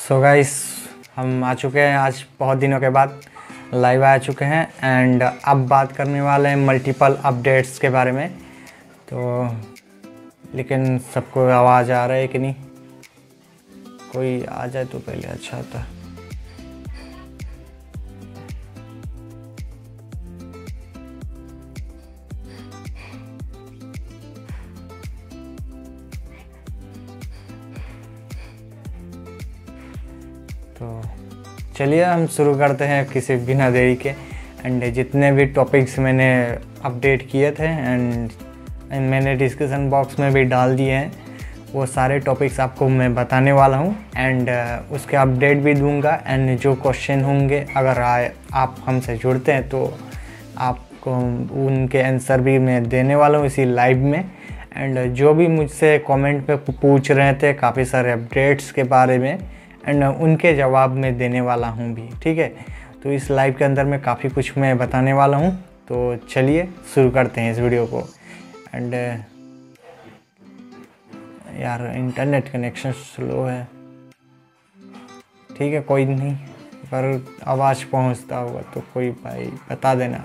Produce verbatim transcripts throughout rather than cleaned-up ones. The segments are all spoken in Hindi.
सो गाइस, हम आ चुके हैं आज बहुत दिनों के बाद लाइव आ चुके हैं एंड अब बात करने वाले हैं मल्टीपल अपडेट्स के बारे में। तो लेकिन सबको आवाज़ आ रहा है कि नहीं? कोई आ जाए तो पहले अच्छा होता। तो चलिए हम शुरू करते हैं किसी बिना देरी के। एंड जितने भी टॉपिक्स मैंने अपडेट किए थे एंड मैंने डिस्क्रिप्शन बॉक्स में भी डाल दिए हैं, वो सारे टॉपिक्स आपको मैं बताने वाला हूँ एंड उसके अपडेट भी दूंगा। एंड जो क्वेश्चन होंगे अगर आए आप हमसे जुड़ते हैं तो आपको उनके आंसर भी मैं देने वाला हूँ इसी लाइव में। एंड जो भी मुझसे कमेंट पे पूछ रहे थे काफ़ी सारे अपडेट्स के बारे में एंड उनके जवाब मैं देने वाला हूँ भी, ठीक है। तो इस लाइव के अंदर मैं काफ़ी कुछ मैं बताने वाला हूँ। तो चलिए शुरू करते हैं इस वीडियो को। एंड यार इंटरनेट कनेक्शन स्लो है, ठीक है कोई नहीं, पर आवाज़ पहुँचता होगा तो कोई भाई बता देना।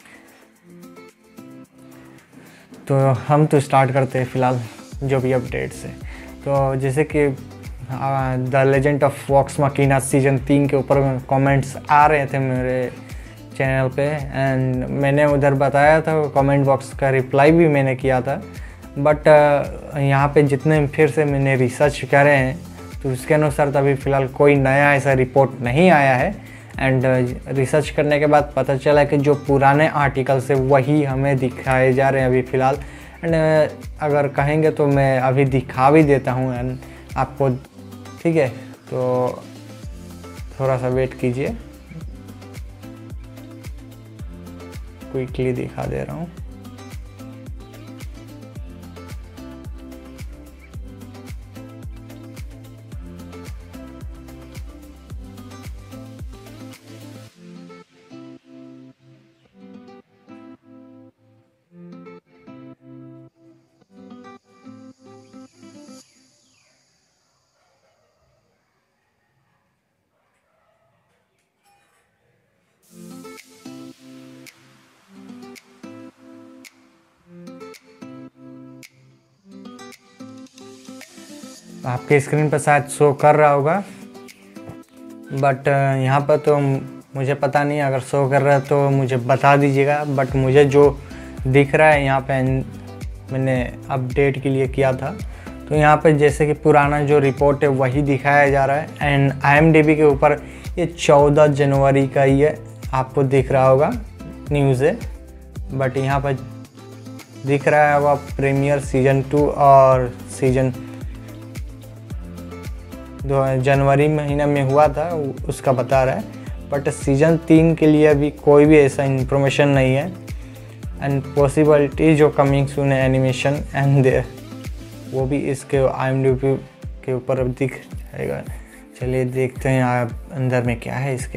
तो हम तो स्टार्ट करते हैं फ़िलहाल जो भी अपडेट्स है। तो जैसे कि the legend of Vox Machina season तीन के ऊपर कमेंट्स आ रहे थे मेरे चैनल पे एंड मैंने उधर बताया था, कमेंट बॉक्स का रिप्लाई भी मैंने किया था। बट यहाँ पे जितने फिर से मैंने रिसर्च करे हैं तो उसके अनुसार तभी फ़िलहाल कोई नया ऐसा रिपोर्ट नहीं आया है। एंड रिसर्च करने के बाद पता चला कि जो पुराने आर्टिकल से वही हमें दिखाए जा रहे हैं अभी फ़िलहाल। एंड अगर कहेंगे तो मैं अभी दिखा भी देता हूँ एंड आपको, ठीक है। तो थोड़ा सा वेट कीजिए, क्विकली दिखा दे रहा हूँ। आपके स्क्रीन पर शायद शो कर रहा होगा, बट यहाँ पर तो मुझे पता नहीं, अगर शो कर रहा है तो मुझे बता दीजिएगा। बट मुझे जो दिख रहा है यहाँ पे मैंने अपडेट के लिए किया था, तो यहाँ पे जैसे कि पुराना जो रिपोर्ट है वही दिखाया जा रहा है। And I M D B के ऊपर ये चौदह जनवरी का ये आपको दिख रहा होगा न्यूज़ है। बट यहाँ पर दिख रहा है वह प्रीमियर सीज़न टू और सीज़न दो जनवरी महीना में हुआ था उसका बता रहा है। बट सीज़न तीन के लिए अभी कोई भी ऐसा इंफॉर्मेशन नहीं है। एंड पॉसिबिलिटी जो कमिंग सून है एनिमेशन एंड वो भी इसके आई एम डी बी के ऊपर दिख जाएगा। चलिए देखते हैं आप अंदर में क्या है इसके।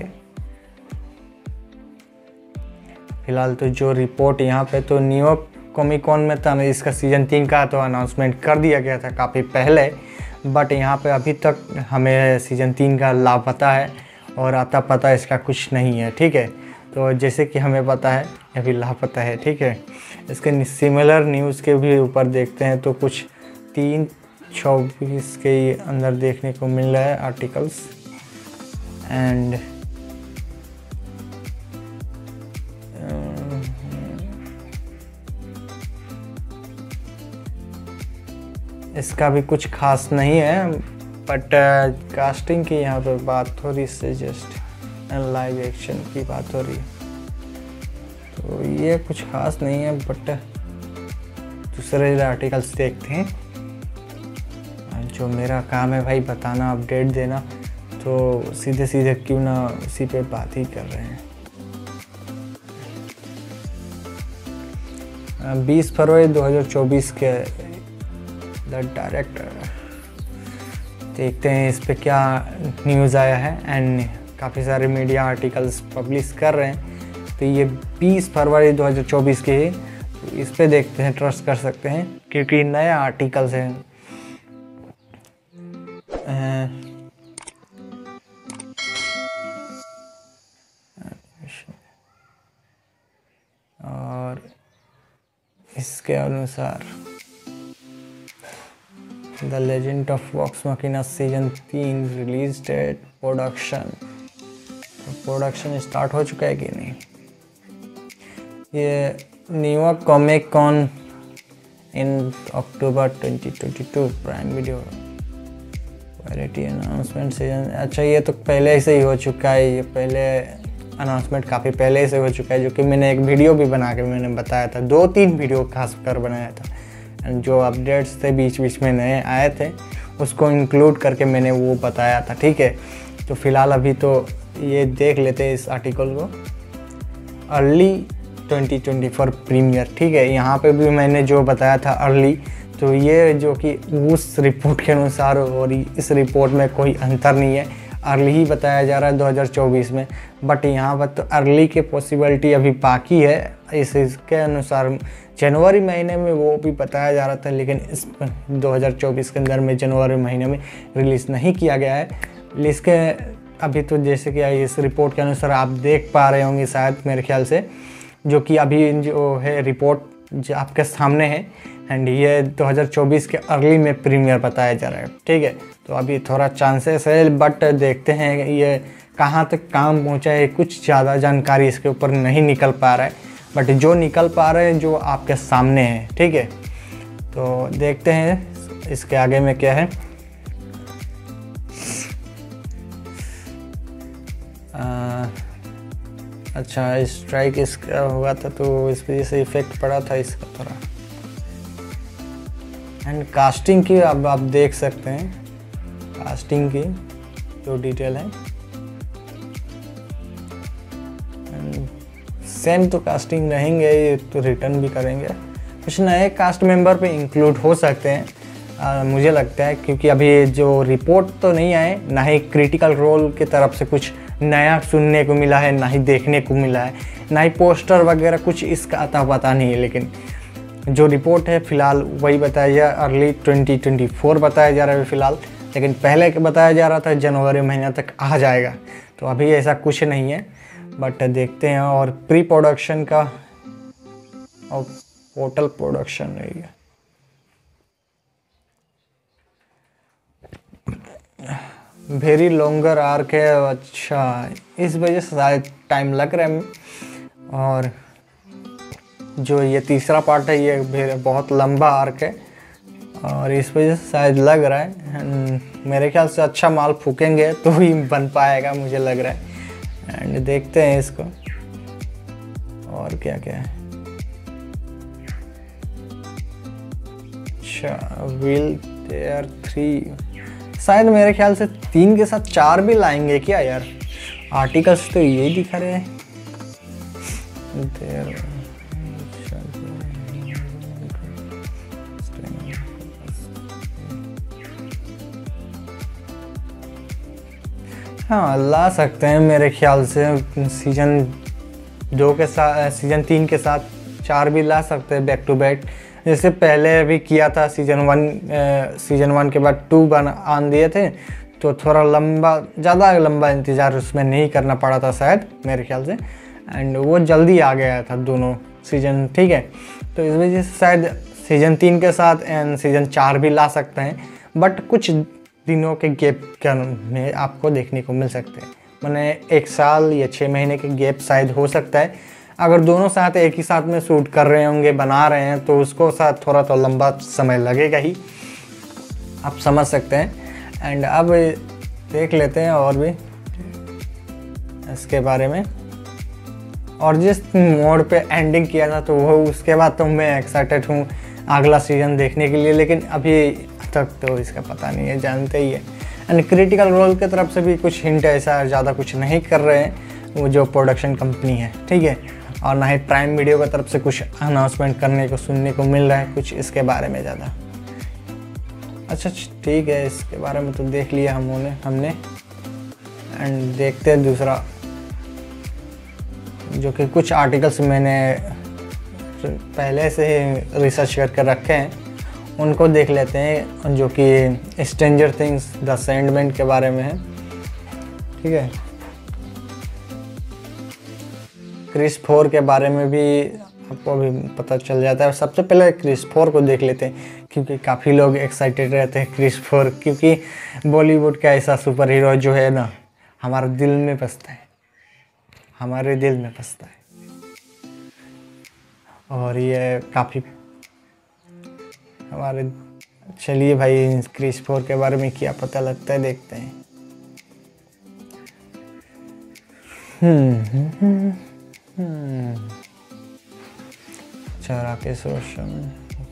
फिलहाल तो जो रिपोर्ट यहाँ पे तो न्यूयॉर्क कॉमिक कॉन में था, इसका सीज़न तीन का तो अनाउंसमेंट कर दिया गया था काफ़ी पहले। बट यहाँ पे अभी तक हमें सीज़न तीन का लापता है और आता पता इसका कुछ नहीं है, ठीक है। तो जैसे कि हमें पता है अभी लापता है, ठीक है। इसके सिमिलर न्यूज़ के भी ऊपर देखते हैं तो कुछ तीन चौबीस के अंदर देखने को मिल रहा है आर्टिकल्स। एंड इसका भी कुछ खास नहीं है, बट कास्टिंग की यहाँ पे बात हो रही है, जस्ट लाइव एक्शन की बात हो रही है, तो ये कुछ खास नहीं है। बट दूसरे आर्टिकल्स देखते हैं। जो मेरा काम है भाई बताना, अपडेट देना, तो सीधे सीधे क्यों ना उसी पे बात ही कर रहे हैं। बीस फरवरी दो हज़ार चौबीस के द डायरेक्टर, देखते हैं इस पे क्या न्यूज़ आया है। एंड काफ़ी सारे मीडिया आर्टिकल्स पब्लिश कर रहे हैं, तो ये बीस फरवरी दो हज़ार चौबीस के ही, तो इस पे देखते हैं, ट्रस्ट कर सकते हैं क्योंकि नया आर्टिकल्स है। इसके अनुसार the legend of Vox Machina season तीन release date production production start हो चुका है कि नहीं। ये New York comic con in October twenty twenty two prime video variety announcement season. अच्छा ये तो पहले से ही हो चुका है, ये पहले अनाउंसमेंट काफ़ी पहले से हो चुका है, जो कि मैंने एक वीडियो भी बना के मैंने बताया था, दो तीन वीडियो खास कर बनाया था। एंड जो अपडेट्स थे बीच बीच में नए आए थे उसको इंक्लूड करके मैंने वो बताया था। ठीक है, तो फिलहाल अभी तो ये देख लेते हैं इस आर्टिकल को, early twenty twenty four premiere. ठीक है, यहाँ पे भी मैंने जो बताया था अर्ली, तो ये जो कि उस रिपोर्ट के अनुसार और इस रिपोर्ट में कोई अंतर नहीं है, अर्ली ही बताया जा रहा है दो हज़ार चौबीस में। बट यहाँ पर तो अर्ली की पॉसिबिलिटी अभी बाकी है, इस इसके अनुसार जनवरी महीने में वो भी बताया जा रहा था, लेकिन इस दो हज़ार चौबीस के अंदर में जनवरी महीने में रिलीज़ नहीं किया गया है। इसके अभी तो जैसे कि इस रिपोर्ट के अनुसार आप देख पा रहे होंगे शायद मेरे ख्याल से, जो कि अभी जो है रिपोर्ट जो आपके सामने है, एंड ये दो हज़ार चौबीस के अर्ली में प्रीमियर बताया जा रहा है। ठीक है, तो अभी थोड़ा चांसेस है, बट देखते हैं ये कहाँ तक काम पहुँचा है। कुछ ज़्यादा जानकारी इसके ऊपर नहीं निकल पा रहा है, बट जो निकल पा रहे हैं जो आपके सामने है। ठीक है, तो देखते हैं इसके आगे में क्या है। आ, अच्छा स्ट्राइक इसका हुआ था तो इस वजह से इफेक्ट पड़ा था इसका थोड़ा। एंड कास्टिंग की अब आप देख सकते हैं, कास्टिंग की जो डिटेल है सेम तो कास्टिंग रहेंगे, ये तो रिटर्न भी करेंगे, कुछ नए कास्ट मेंबर पे इंक्लूड हो सकते हैं आ, मुझे लगता है, क्योंकि अभी जो रिपोर्ट तो नहीं आए, ना ही क्रिटिकल रोल की तरफ से कुछ नया सुनने को मिला है, ना ही देखने को मिला है, ना ही पोस्टर वगैरह कुछ इसका अता पता नहीं है। लेकिन जो रिपोर्ट है फ़िलहाल वही बताया जा अर्ली ट्वेंटी ट्वेंटी फोर बताया जा रहा है फ़िलहाल, लेकिन पहले बताया जा रहा था जनवरी महीना तक आ जाएगा, तो अभी ऐसा कुछ नहीं है, बट देखते हैं। और प्री प्रोडक्शन का और टोटल प्रोडक्शन रहेगा वेरी लॉन्गर आर्क है। अच्छा इस वजह से शायद टाइम लग रहा है, और जो ये तीसरा पार्ट है ये बहुत लंबा आर्क है, और इस वजह से शायद लग रहा है। मेरे ख्याल से अच्छा माल फूकेंगे तो ही बन पाएगा मुझे लग रहा है। एंड देखते हैं इसको और क्या क्या है। अच्छा विल देयर थ्री, शायद मेरे ख्याल से तीन के साथ चार भी लाएंगे क्या यार, आर्टिकल्स तो यही दिखा रहे हैं। हाँ ला सकते हैं मेरे ख्याल से, सीजन दो के साथ सीजन तीन के साथ चार भी ला सकते हैं बैक टू बैक, जैसे पहले भी किया था। सीजन वन सीजन वन के बाद टू बन आन दिए थे, तो थोड़ा लंबा ज़्यादा लंबा इंतज़ार उसमें नहीं करना पड़ा था शायद मेरे ख्याल से, एंड वो जल्दी आ गया था दोनों सीजन। ठीक है, तो इस वजह से शायद सीजन तीन के साथ एंड सीजन चार भी ला सकते हैं, बट कुछ दिनों के गैप के में आपको देखने को मिल सकते हैं, मैंने एक साल या छः महीने के गैप शायद हो सकता है। अगर दोनों साथ एक ही साथ में शूट कर रहे होंगे, बना रहे हैं, तो उसको साथ थोड़ा तो लंबा समय लगेगा ही, आप समझ सकते हैं। एंड अब देख लेते हैं और भी इसके बारे में। और जिस मोड पे एंडिंग किया था तो वो उसके बाद तो मैं एक्साइटेड हूँ अगला सीजन देखने के लिए, लेकिन अभी तक तो इसका पता नहीं है, जानते ही है। एंड क्रिटिकल रोल की तरफ से भी कुछ हिंट ऐसा ज़्यादा कुछ नहीं कर रहे हैं वो जो प्रोडक्शन कंपनी है। ठीक है, और ना ही प्राइम वीडियो की तरफ से कुछ अनाउंसमेंट करने को सुनने को मिल रहा है कुछ इसके बारे में ज़्यादा। अच्छा ठीक है, इसके बारे में तो देख लिया हमने हमने एंड देखते हैं दूसरा, जो कि कुछ आर्टिकल्स मैंने पहले से ही रिसर्च करके रखे हैं, उनको देख लेते हैं, जो कि स्ट्रेंजर थिंग्स द सैंडमैन के बारे में है। ठीक है, क्रिस फोर के बारे में भी आपको अभी पता चल जाता है। सबसे पहले क्रिस फोर को देख लेते हैं, क्योंकि काफ़ी लोग एक्साइटेड रहते हैं क्रिस फोर, क्योंकि बॉलीवुड का ऐसा सुपर हीरो जो है ना हमारे दिल में बसता है, हमारे दिल में बसता है। और ये काफ़ी हमारे, चलिए भाई क्रिस फोर के बारे में क्या पता लगता है, देखते हैं। हम्म हम्म हम्म अच्छा, राकेश रोशन,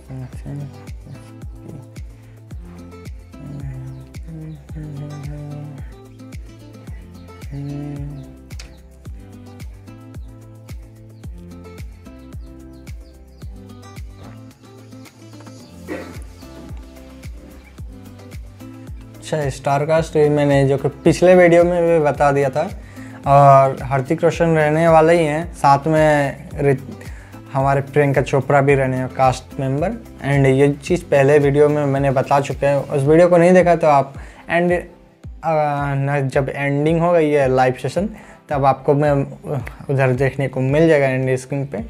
अच्छा स्टार कास्ट मैंने जो कि पिछले वीडियो में भी बता दिया था, और ऋतिक रोशन रहने वाले ही हैं, साथ में हमारे प्रियंका चोपड़ा भी रहने हैं कास्ट मेंबर। एंड ये चीज़ पहले वीडियो में मैंने बता चुके हैं, उस वीडियो को नहीं देखा तो आप एंड न जब एंडिंग होगा ये लाइव सेशन तब आपको मैं उधर देखने को मिल जाएगा एंड स्क्रीन पे।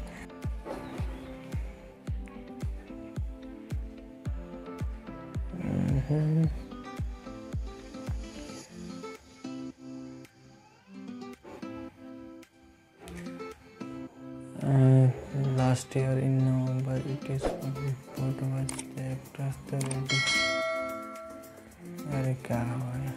Last year in November, it is what was the actress the ready. अरे क्या हुआ है?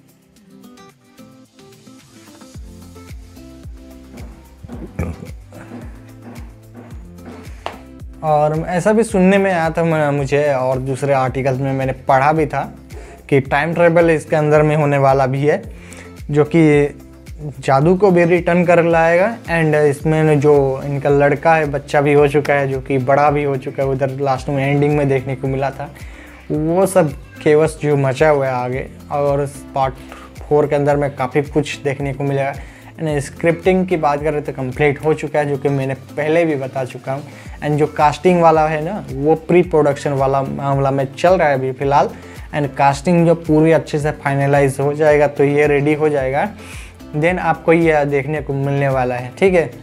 और ऐसा भी सुनने में आया था मुझे, और दूसरे आर्टिकल्स में मैंने पढ़ा भी था कि टाइम ट्रेवल इसके अंदर में होने वाला भी है, जो कि जादू को भी रिटर्न कर लाएगा। एंड इसमें जो इनका लड़का है, बच्चा भी हो चुका है, जो कि बड़ा भी हो चुका है, उधर लास्ट में एंडिंग में देखने को मिला था। वो सब केवस जो मचा हुआ है आगे, और पार्ट फोर के अंदर में काफ़ी कुछ देखने को मिलेगा। एंड स्क्रिप्टिंग की बात करें तो कंप्लीट हो चुका है, जो कि मैंने पहले भी बता चुका हूँ। एंड जो कास्टिंग वाला है ना, वो प्री प्रोडक्शन वाला मामला में चल रहा है अभी फ़िलहाल। एंड कास्टिंग जो पूरी अच्छे से फाइनलाइज हो जाएगा तो ये रेडी हो जाएगा, देन आपको ये देखने को मिलने वाला है, ठीक है।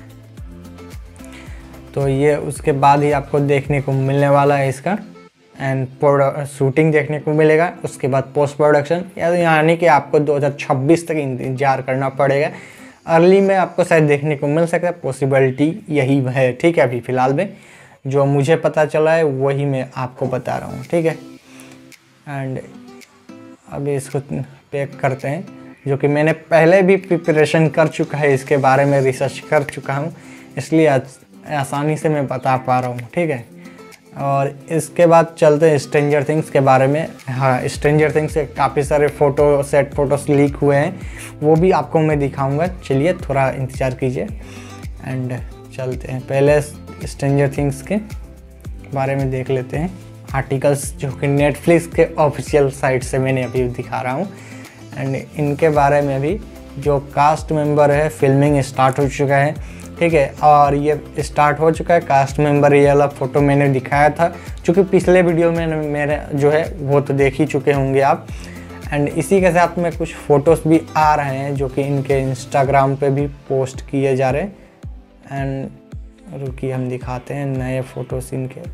तो ये उसके बाद ही आपको देखने को मिलने वाला है इसका, एंड शूटिंग देखने को मिलेगा, उसके बाद पोस्ट प्रोडक्शन, यानी कि आपको दो हज़ार छब्बीस तक इंतजार करना पड़ेगा। अर्ली में आपको शायद देखने को मिल सकता है, पॉसिबिलिटी यही है, ठीक है। अभी फ़िलहाल में जो मुझे पता चला है वही मैं आपको बता रहा हूँ, ठीक है। एंड अभी इसको पैक करते हैं, जो कि मैंने पहले भी प्रिपरेशन कर चुका है, इसके बारे में रिसर्च कर चुका हूँ, इसलिए आसानी से मैं बता पा रहा हूँ, ठीक है। और इसके बाद चलते हैं स्ट्रेंजर थिंग्स के बारे में। हाँ, स्ट्रेंजर थिंग्स से काफ़ी सारे फ़ोटो सेट फ़ोटोस लीक हुए हैं, वो भी आपको मैं दिखाऊंगा, चलिए थोड़ा इंतज़ार कीजिए। एंड चलते हैं, पहले स्ट्रेंजर थिंग्स के बारे में देख लेते हैं आर्टिकल्स, जो कि नेटफ्लिक्स के ऑफिशियल साइट से मैंने अभी दिखा रहा हूँ। एंड इनके बारे में भी जो कास्ट मेंबर है, फिल्मिंग स्टार्ट हो चुका है, ठीक है। और ये स्टार्ट हो चुका है कास्ट मेंबर, ये वाला फ़ोटो मैंने दिखाया था, जो कि पिछले वीडियो में मेरे जो है वो तो देख ही चुके होंगे आप। एंड इसी के साथ में कुछ फ़ोटोज़ भी आ रहे हैं, जो कि इनके इंस्टाग्राम पे भी पोस्ट किए जा रहे हैं। एंड रुकिए हम दिखाते हैं नए फ़ोटोज़ इनके।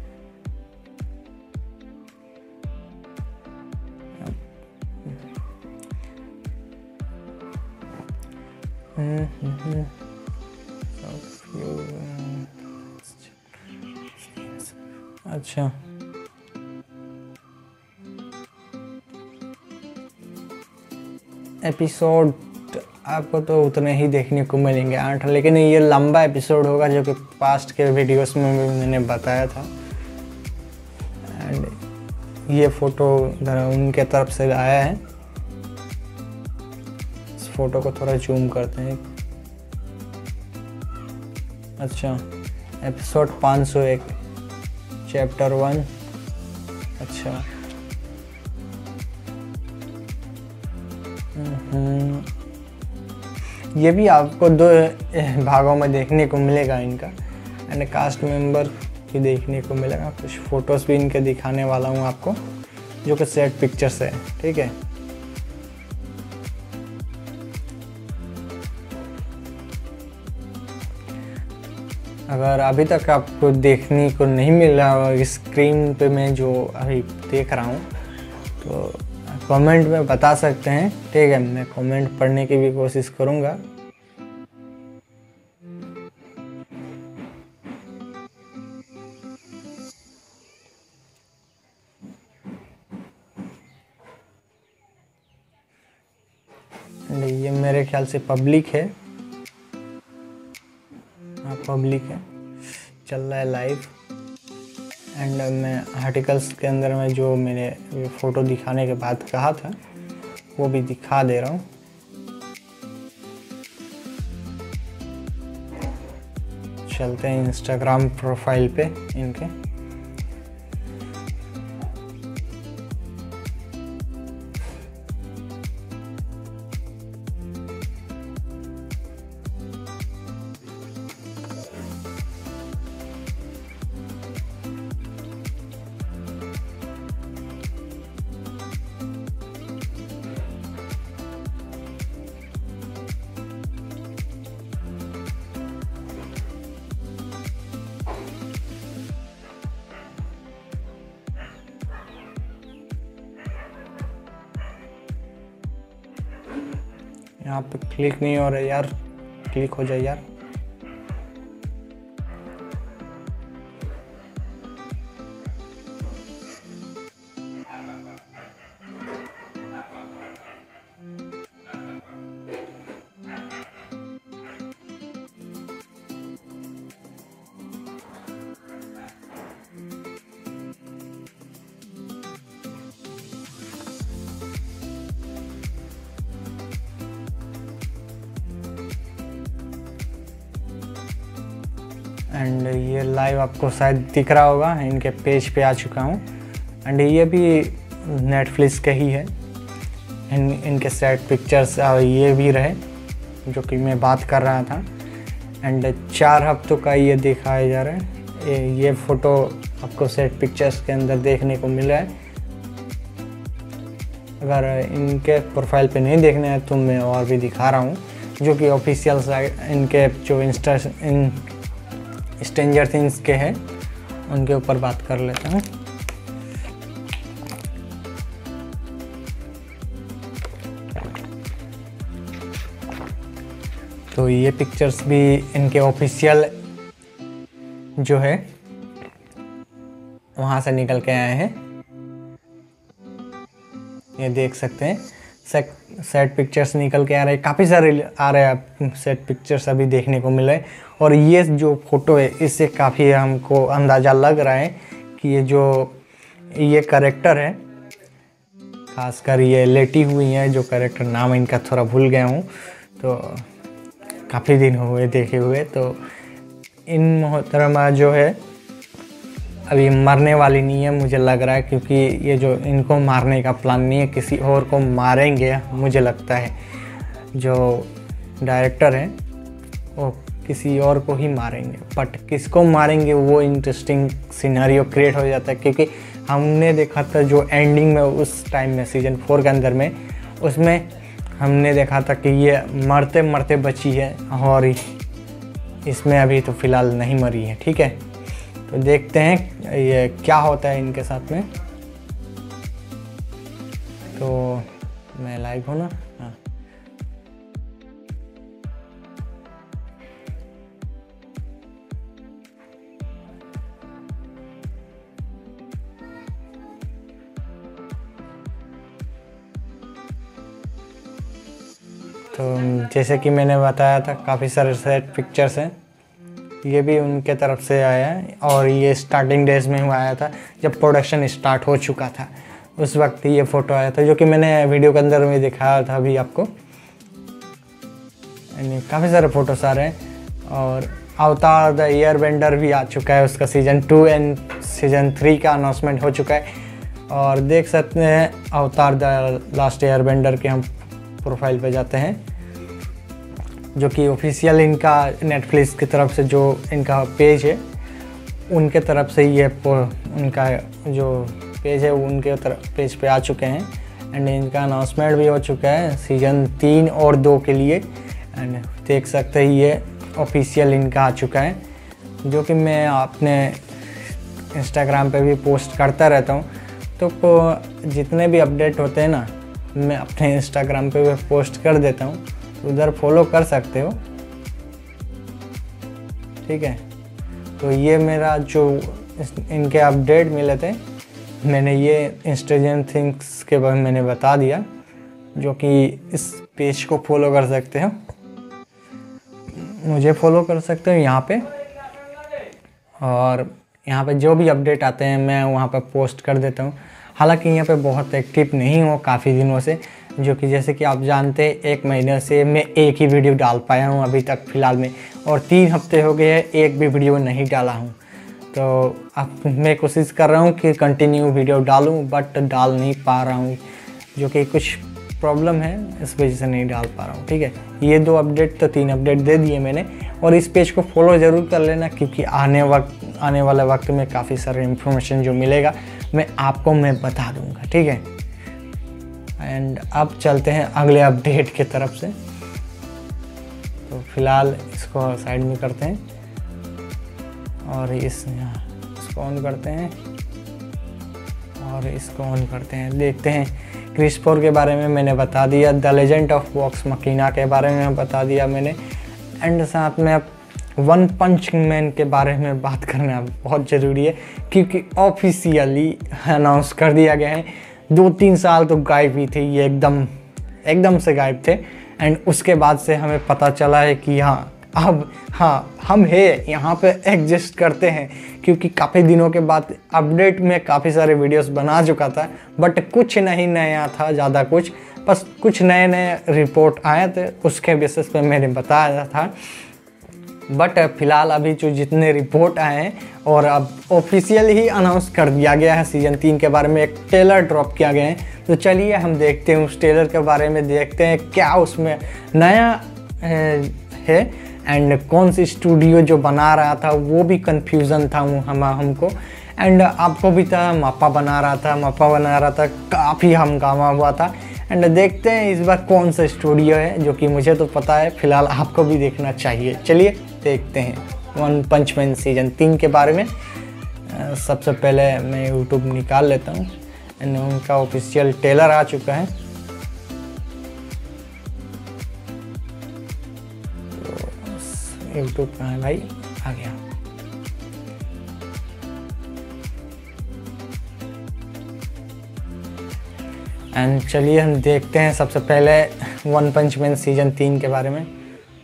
अच्छा, एपिसोड आपको तो उतने ही देखने को मिलेंगे, आठ, लेकिन ये लंबा एपिसोड होगा, जो कि पास्ट के वीडियोस में भी मैंने बताया था। एंड ये फ़ोटो उनके तरफ से आया है, इस फोटो को थोड़ा जूम करते हैं। अच्छा, एपिसोड पाँच सौ एक, चैप्टर वन। अच्छा, ये भी आपको दो भागों में देखने को मिलेगा इनका। एंड कास्ट मेंबर भी देखने को मिलेगा, कुछ फ़ोटोज़ भी इनके दिखाने वाला हूँ आपको, जो कि सेट पिक्चर्स है, ठीक है। अगर अभी तक आपको देखने को नहीं मिला स्क्रीन पे मैं जो अभी देख रहा हूँ तो कमेंट में बता सकते हैं, ठीक है। मैं कमेंट पढ़ने की भी कोशिश करूँगा। ये मेरे ख्याल से पब्लिक है, हाँ पब्लिक है, चल रहा है लाइव। एंड मैं आर्टिकल्स के अंदर में जो मैंने फ़ोटो दिखाने के बाद कहा था वो भी दिखा दे रहा हूँ। चलते हैं इंस्टाग्राम प्रोफाइल पे इनके। यहाँ पे क्लिक नहीं हो रहा यार, क्लिक हो जाए यार। एंड ये लाइव आपको शायद दिख रहा होगा, इनके पेज पे आ चुका हूँ। एंड ये भी नेटफ्लिक्स के ही है। इन इनके सेट पिक्चर्स ये भी रहे जो कि मैं बात कर रहा था। एंड चार हफ्तों का ये दिखाया जा रहा है। ये, ये फ़ोटो आपको सेट पिक्चर्स के अंदर देखने को मिल रहा है। अगर इनके प्रोफाइल पे नहीं देखना है तो मैं और भी दिखा रहा हूँ, जो कि ऑफिशियल साइट इनके जो इंस्टा इन स्ट्रेंजर थिंग्स के हैं उनके ऊपर बात कर लेता हूँ। तो ये पिक्चर्स भी इनके ऑफिशियल जो है वहाँ से निकल के आए हैं, ये देख सकते हैं। सेट सेट पिक्चर्स निकल के आ रहे हैं, काफ़ी सारे आ रहे हैं सेट पिक्चर्स अभी देखने को मिल रहे हैं। और ये जो फ़ोटो है इससे काफ़ी हमको अंदाज़ा लग रहा है कि ये जो ये कैरेक्टर है, खासकर ये लेटी हुई है जो कैरेक्टर, नाम इनका थोड़ा भूल गया हूँ, तो काफ़ी दिन हुए देखे हुए। तो इन मोहतरमा जो है अभी मरने वाली नहीं है मुझे लग रहा है, क्योंकि ये जो इनको मारने का प्लान नहीं है, किसी और को मारेंगे मुझे लगता है। जो डायरेक्टर हैं वो किसी और को ही मारेंगे, बट किसको मारेंगे वो इंटरेस्टिंग सिनेरियो क्रिएट हो जाता है। क्योंकि हमने देखा था जो एंडिंग में उस टाइम में सीजन फोर के अंदर में, उसमें हमने देखा था कि ये मरते मरते बची है और इसमें अभी तो फ़िलहाल नहीं मरी है। ठीक है, तो देखते हैं ये क्या होता है इनके साथ में। तो मैं लाइव हूँ ना, हाँ। तो जैसे कि मैंने बताया था काफ़ी सारे सेट पिक्चर्स हैं, ये भी उनके तरफ से आया है। और ये स्टार्टिंग डेज में हुआ आया था जब प्रोडक्शन स्टार्ट हो चुका था, उस वक्त ये फ़ोटो आया था, जो कि मैंने वीडियो के अंदर में दिखाया था अभी आपको। काफ़ी सारे फोटोस आ रहे हैं। और अवतार द एयरबेंडर भी आ चुका है, उसका season two and season three का अनाउंसमेंट हो चुका है। और देख सकते हैं अवतार द लास्ट एयरबेंडर के हम प्रोफाइल पे जाते हैं, जो कि ऑफिशियल इनका नेटफ्लिक्स की तरफ से जो इनका पेज है उनके तरफ से ये उनका जो पेज है उनके तरफ पेज पे आ चुके हैं। एंड इनका अनाउंसमेंट भी हो चुका है सीज़न तीन और दो के लिए। एंड देख सकते हैं ये ऑफिशियल इनका आ चुका है। जो कि मैं अपने इंस्टाग्राम पे भी पोस्ट करता रहता हूँ। तो को जितने भी अपडेट होते हैं ना, मैं अपने इंस्टाग्राम पे भी पोस्ट कर देता हूँ, उधर फॉलो कर सकते हो, ठीक है। तो ये मेरा जो इनके अपडेट मिले थे, मैंने ये स्ट्रेंजर थिंग्स के बारे में मैंने बता दिया, जो कि इस पेज को फॉलो कर सकते हो, मुझे फॉलो कर सकते हो यहाँ पे, और यहाँ पे जो भी अपडेट आते हैं मैं वहाँ पे पोस्ट कर देता हूँ। हालांकि यहाँ पे बहुत एक्टिव नहीं हूँ काफ़ी दिनों से, जो कि जैसे कि आप जानते हैं एक महीने से मैं एक ही वीडियो डाल पाया हूँ अभी तक फ़िलहाल में, और तीन हफ्ते हो गए हैं एक भी वीडियो नहीं डाला हूँ। तो अब मैं कोशिश कर रहा हूँ कि कंटिन्यू वीडियो डालूँ, बट डाल नहीं पा रहा हूँ, जो कि कुछ प्रॉब्लम है, इस वजह से नहीं डाल पा रहा हूँ, ठीक है। ये दो अपडेट तो तीन अपडेट दे दिए मैंने, और इस पेज को फॉलो ज़रूर कर लेना, क्योंकि आने वक्त आने वाले वक्त में काफ़ी सारे इन्फॉर्मेशन जो मिलेगा मैं आपको मैं बता दूँगा, ठीक है। एंड अब चलते हैं अगले अपडेट की तरफ से। तो फिलहाल इसको साइड में करते हैं और इस इसको ऑन करते हैं और इसको ऑन करते हैं। देखते हैं, क्रिस फोर के बारे में मैंने बता दिया, the legend of Vox Machina के बारे में बता दिया मैंने, एंड साथ में अब वन पंच मैन के बारे में बात करना बहुत ज़रूरी है, क्योंकि ऑफिशियली अनाउंस कर दिया गया है। दो तीन साल तो गायब ही थे ये, एकदम एकदम से गायब थे, एंड उसके बाद से हमें पता चला है कि हाँ अब हाँ हम है यहाँ पे एग्जिस्ट करते हैं, क्योंकि काफ़ी दिनों के बाद अपडेट में काफ़ी सारे वीडियोस बना चुका था, बट कुछ नहीं नया था ज़्यादा कुछ, बस कुछ नए नए रिपोर्ट आए थे, उसके बेसिस पे मैंने बताया था। बट फ़िलहाल अभी जो जितने रिपोर्ट आए हैं, और अब ऑफिशियल ही अनाउंस कर दिया गया है सीज़न तीन के बारे में, एक ट्रेलर ड्रॉप किया गया है। तो चलिए हम देखते हैं उस ट्रेलर के बारे में, देखते हैं क्या उसमें नया है, एंड कौन सी स्टूडियो जो बना रहा था वो भी कंफ्यूजन था हम हमको, एंड आपको भी था, मापा बना रहा था मापा बना रहा था काफ़ी हंगामा हुआ था। एंड देखते हैं इस बार कौन सा स्टूडियो है, जो कि मुझे तो पता है, फिलहाल आपको भी देखना चाहिए। चलिए देखते हैं वन पंच मैन सीजन तीन के बारे में। सबसे पहले मैं यूट्यूब निकाल लेता हूँ, एंड उनका ऑफिशियल ट्रेलर आ चुका है। तो यूट्यूब कहाँ है भाई, आ गया। एंड चलिए हम देखते हैं सबसे पहले वन पंच मैन सीजन तीन के बारे में।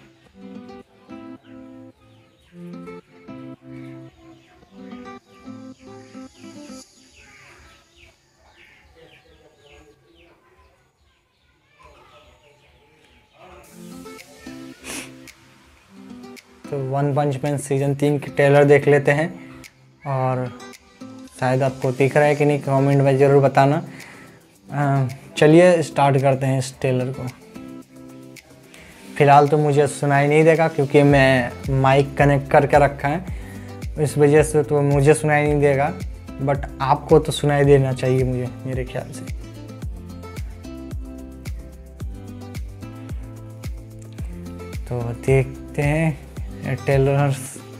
तो वन पंच मैन सीजन तीन की ट्रेलर देख लेते हैं, और शायद आपको दिख रहा है कि नहीं कमेंट में ज़रूर बताना। चलिए स्टार्ट करते हैं इस ट्रेलर को। फ़िलहाल तो मुझे सुनाई नहीं देगा, क्योंकि मैं माइक कनेक्ट करके रखा है, इस वजह से तो मुझे सुनाई नहीं देगा, बट आपको तो सुनाई देना चाहिए मुझे, मेरे ख्याल से। तो देखते हैं ट्रेलर।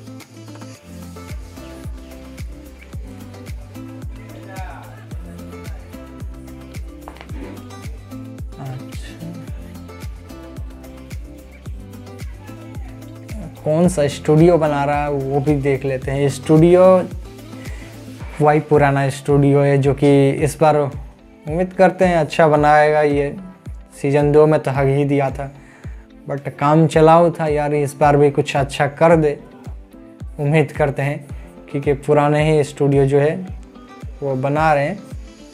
कौन सा स्टूडियो बना रहा है वो भी देख लेते हैं। स्टूडियो वही पुराना स्टूडियो है, जो कि इस बार उम्मीद करते हैं अच्छा बनाएगा। ये सीज़न दो में तो हक ही दिया था, बट काम चलाओ था यार, इस बार भी कुछ अच्छा कर दे, उम्मीद करते हैं, क्योंकि पुराने ही स्टूडियो जो है वो बना रहे हैं।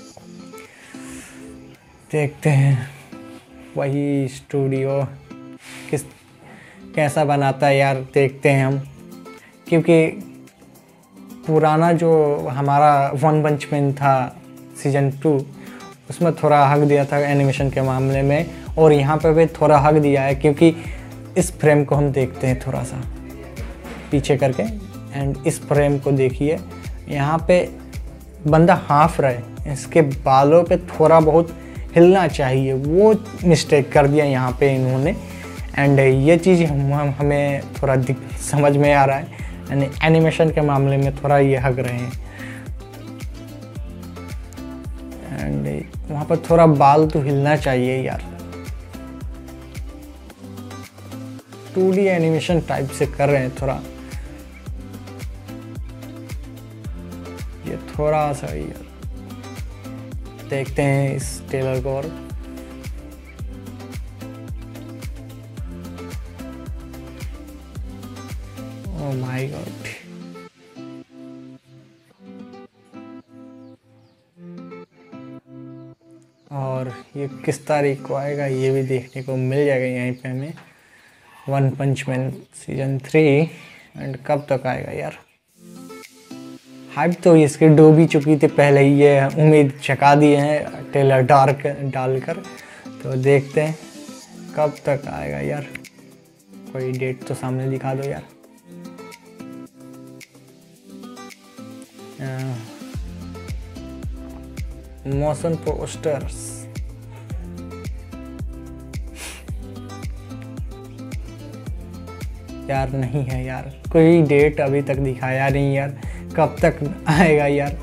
देखते हैं वही स्टूडियो किस कैसा बनाता है यार, देखते हैं हम, क्योंकि पुराना जो हमारा वन पंच मैन था सीज़न टू, उसमें थोड़ा हक दिया था एनिमेशन के मामले में, और यहाँ पे भी थोड़ा हक दिया है, क्योंकि इस फ्रेम को हम देखते हैं थोड़ा सा पीछे करके, एंड इस फ्रेम को देखिए, यहाँ पे बंदा हाफ रहा है, इसके बालों पे थोड़ा बहुत हिलना चाहिए, वो मिस्टेक कर दिया यहाँ पे इन्होंने। एंड ये चीज़ हम, हम हमें थोड़ा समझ में आ रहा है, यानी एनिमेशन के मामले में थोड़ा ये हग रहे हैं। एंड वहाँ पर थोड़ा बाल तो हिलना चाहिए यार, टू डी एनिमेशन टाइप से कर रहे हैं थोड़ा, ये थोड़ा सा यार। देखते हैं इस टेलर को और ओह माय गॉड, और ये किस तारीख को आएगा ये भी देखने को मिल जाएगा यहीं पे हमें। One punch man season three and कब तक आएगा यार। हाइप तो इसकी डो भी चुकी थी पहले ही, ये उम्मीद जगा दिए हैं टेलर डार्क डालकर, तो देखते हैं कब तक आएगा यार। कोई डेट तो सामने दिखा दो यार। मोशन पोस्टर्स यार नहीं है यार, कोई डेट अभी तक दिखाया नहीं यार, कब तक आएगा यार।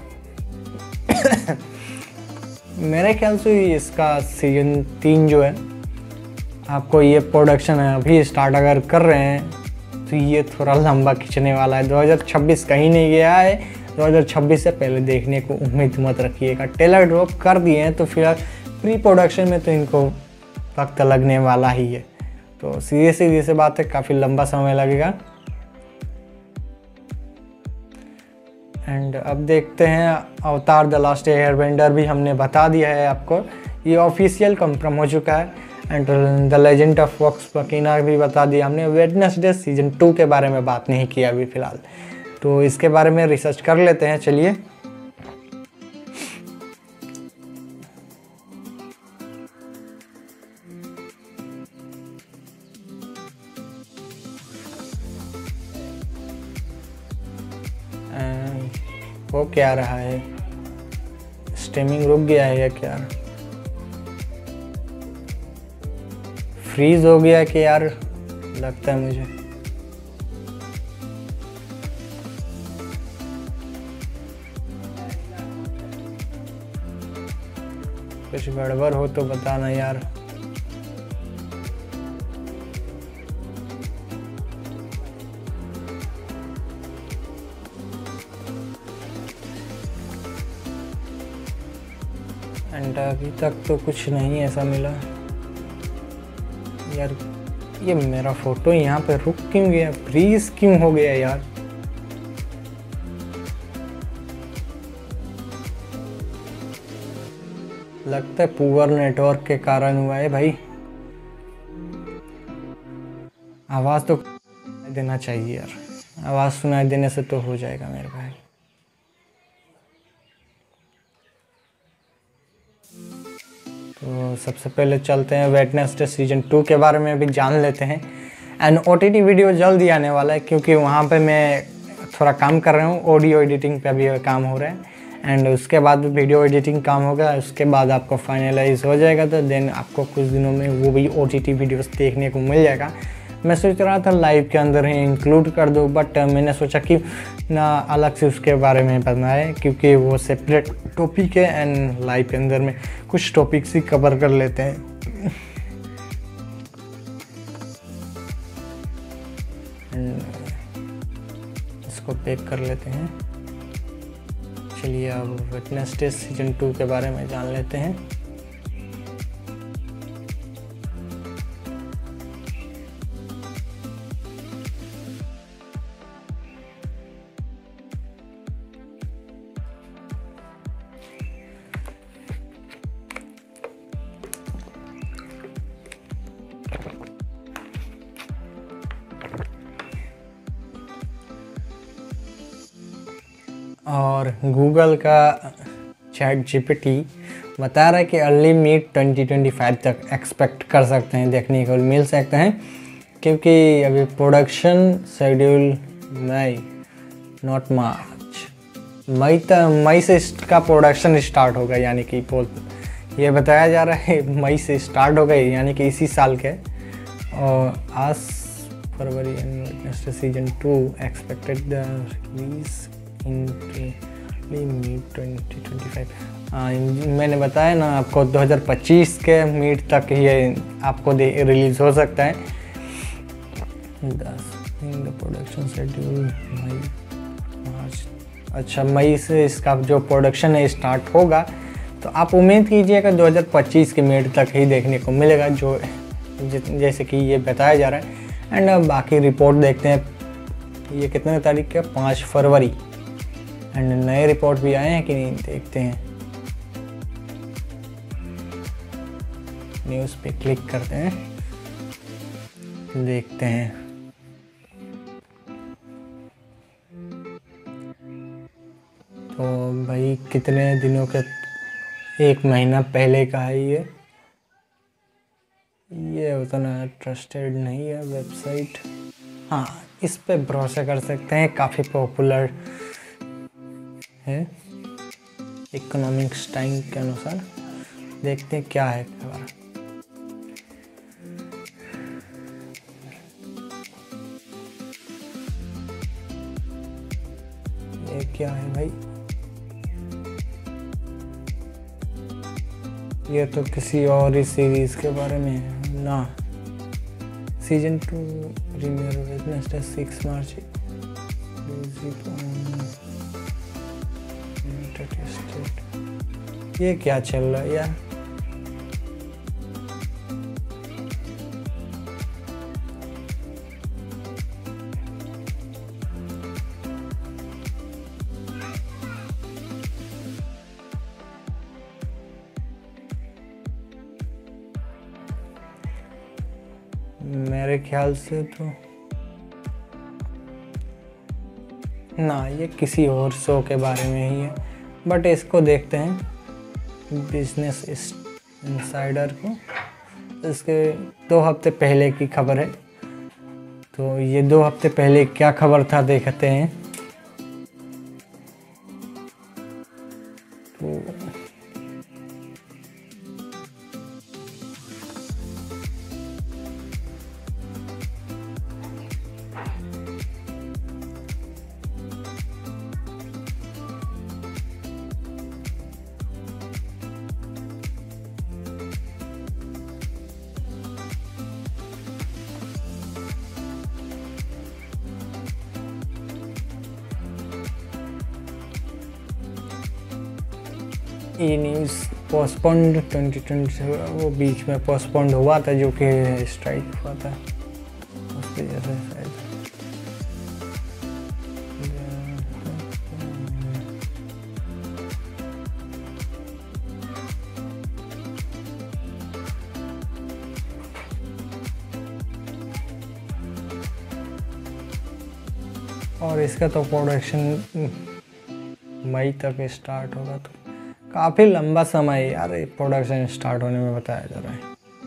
मेरे ख्याल से इसका सीजन तीन जो है, आपको ये प्रोडक्शन है अभी स्टार्ट अगर कर रहे हैं तो ये थोड़ा लंबा खींचने वाला है। दो हज़ार छब्बीस कहीं नहीं गया है, दो हज़ार छब्बीस से पहले देखने को उम्मीद मत रखिएगा। टेलर ड्रॉप कर दिए हैं तो फिलहाल प्री प्रोडक्शन में तो इनको वक्त लगने वाला ही है, तो सीधे सीधे से बात है काफ़ी लंबा समय लगेगा। एंड अब देखते हैं अवतार द लास्ट एयरबेंडर भी हमने बता दिया है आपको, ये ऑफिशियल कंफर्म हो चुका है। And the legend of Vox Machina भी बता दिया हमने। वेडनेसडे सीजन टू के बारे में बात नहीं किया अभी फ़िलहाल, तो इसके बारे में रिसर्च कर लेते हैं। चलिए वो क्या रहा है, स्ट्रीमिंग रुक गया है या क्या, फ्रीज हो गया कि यार, लगता है मुझे। कुछ गड़बड़ हो तो बताना यार। एंड अभी तक तो कुछ नहीं ऐसा मिला यार। ये मेरा फोटो यहाँ पे रुक क्यों गया, फ्रीज क्यों हो गया यार। लगता है पुअर नेटवर्क के कारण हुआ है भाई। आवाज़ तो देना चाहिए यार, आवाज़ सुनाई देने से तो हो जाएगा मेरे भाई। तो सबसे पहले चलते हैं वेडनेसडे सीजन टू के बारे में भी जान लेते हैं। एंड ओटीटी वीडियो जल्द ही आने वाला है, क्योंकि वहाँ पे मैं थोड़ा काम कर रहा हूँ, ऑडियो एडिटिंग पे भी काम हो रहा है। एंड उसके बाद भी वीडियो एडिटिंग काम होगा, उसके बाद आपको फाइनलाइज हो जाएगा, तो देन आपको कुछ दिनों में वो भी ओटीटी वीडियोस देखने को मिल जाएगा। मैं सोच रहा था लाइव के अंदर ही इंक्लूड कर दूँ, बट मैंने सोचा कि ना अलग से उसके बारे में बनाए, क्योंकि वो सेपरेट टॉपिक है एंड लाइव के अंदर में कुछ टॉपिक्स ही कवर कर लेते हैं। इसको पैक कर लेते हैं। चलिए अब वेडनेसडे सीजन टू के बारे में जान लेते हैं। और गूगल का चैट जीपीटी बता रहा है कि early mid twenty twenty five तक एक्सपेक्ट कर सकते हैं, देखने को मिल सकते हैं, क्योंकि अभी production schedule May not March May तक मई से इसका प्रोडक्शन स्टार्ट होगा, यानी कि बोल ये बताया जा रहा है मई से स्टार्ट हो गई, यानी कि इसी साल के। और आज फरवरी and Wednesday season two expected the release in mid twenty twenty five. मैंने बताया ना आपको दो हज़ार पच्चीस के मिड तक ये आपको रिलीज हो सकता है। The production schedule May March, अच्छा मई से इसका जो प्रोडक्शन है स्टार्ट होगा, तो आप उम्मीद कीजिएगा दो हज़ार पच्चीस के मिड तक ही देखने को मिलेगा, जो जैसे कि ये बताया जा रहा है। एंड अब बाकी रिपोर्ट देखते हैं, ये कितने तारीख का, पाँच फरवरी। एंड नए रिपोर्ट भी आए हैं कि नहीं, देखते हैं। न्यूज़ पे क्लिक करते हैं, देखते हैं। तो भाई कितने दिनों के, एक महीना पहले का है ये ये उतना ट्रस्टेड नहीं है वेबसाइट। हाँ, इस पे भरोसा कर सकते हैं, काफ़ी पॉपुलर है इकोनॉमिक्स टाइम के अनुसार। देखते हैं क्या है खबर। ये क्या है भाई, ये तो किसी और ही सीरीज के बारे में है ना। Season two premiere Wednesday six March. ये क्या चल रहा है यार, मेरे ख्याल से तो ना, ये किसी और शो के बारे में ही है, बट इसको देखते हैं बिजनेस इनसाइडर को। इसके दो हफ्ते पहले की खबर है, तो ये दो हफ्ते पहले क्या खबर था देखते हैं। तो ये न्यूज़ पोस्टपोन्ड ट्वेंटी ट्वेंटी से, वो बीच में पोस्टपोन्ड हुआ था, जो कि स्ट्राइक हुआ था उसकी वजह से शायद। और इसका तो प्रोडक्शन मई तक स्टार्ट होगा, तो काफ़ी लंबा समय यार ये प्रोडक्शन स्टार्ट होने में बताया जा रहा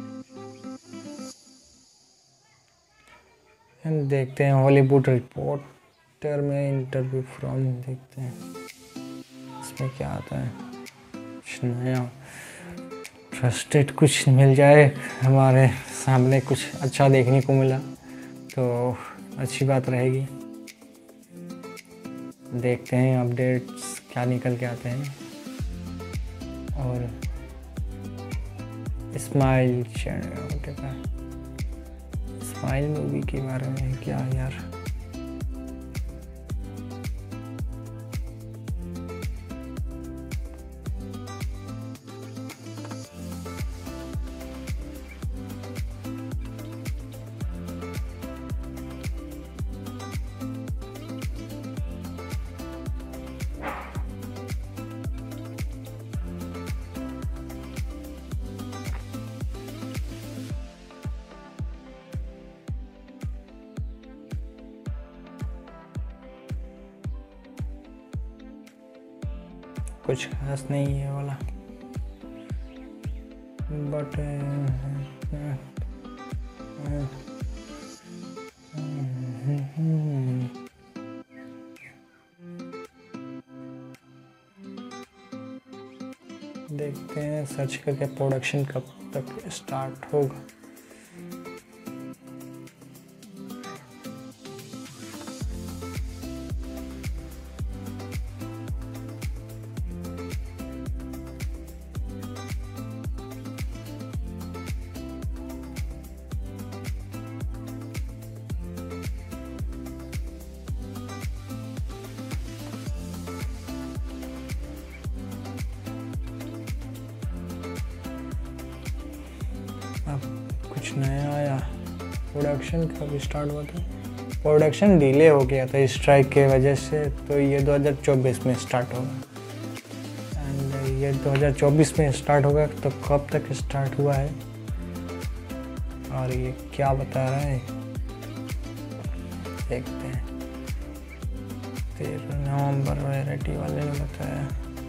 है। देखते हैं हॉलीवुड रिपोर्टर में इंटरव्यू फ्रॉम, देखते हैं इसमें क्या आता है, कुछ नया ट्रस्टेड कुछ मिल जाए हमारे सामने, कुछ अच्छा देखने को मिला तो अच्छी बात रहेगी। देखते हैं अपडेट्स क्या निकल के आते हैं। और स्माइल चैनल, स्माइल मूवी के बारे में क्या यार, कुछ खास नहीं है वाला, बट देखते हैं सर्च करके प्रोडक्शन कब तक स्टार्ट होगा। कुछ नया आया। प्रोडक्शन कब स्टार्ट हुआ था? प्रोडक्शन डिले हो गया था स्ट्राइक के वजह से, तो ये दो हज़ार चौबीस में स्टार्ट होगा। एंड ये दो हज़ार चौबीस में स्टार्ट होगा, तो कब तक स्टार्ट हुआ है और ये क्या बता रहा है देखते हैं। तेरह नवंबर वैरायटी वाले ने बताया।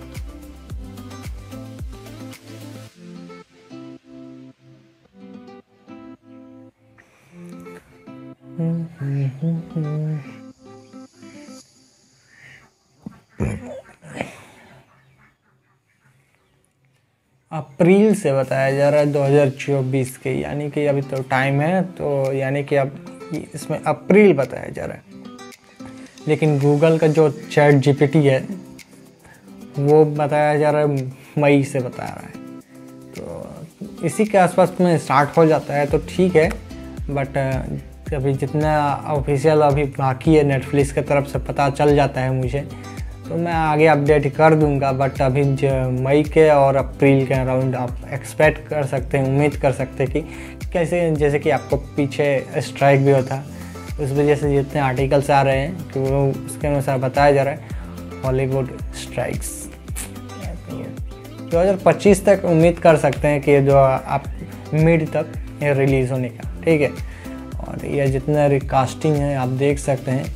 अप्रैल से बताया जा रहा है दो हज़ार चौबीस के, यानी कि अभी तो टाइम है, तो यानी कि अब इसमें अप्रैल बताया जा रहा है। लेकिन गूगल का जो चैट जीपीटी है वो बताया जा रहा है मई से बता रहा है, तो इसी के आसपास में स्टार्ट हो जाता है तो ठीक है। बट अभी जितना ऑफिशियल अभी बाकी है नेटफ्लिक्स की तरफ से पता चल जाता है मुझे, तो मैं आगे अपडेट कर दूंगा। बट अभी मई के और अप्रैल के अराउंड आप एक्सपेक्ट कर सकते हैं, उम्मीद कर सकते हैं कि कैसे, जैसे कि आपको पीछे स्ट्राइक भी होता, उस वजह से जितने आर्टिकल्स आ रहे हैं कि वो उसके अनुसार बताया जा रहा है हॉलीवुड स्ट्राइक्स। दो हज़ार पच्चीस तक उम्मीद कर सकते हैं कि जो आप मिड तक ये रिलीज़ होने का, ठीक है। और ये जितना रिकास्टिंग है आप देख सकते हैं,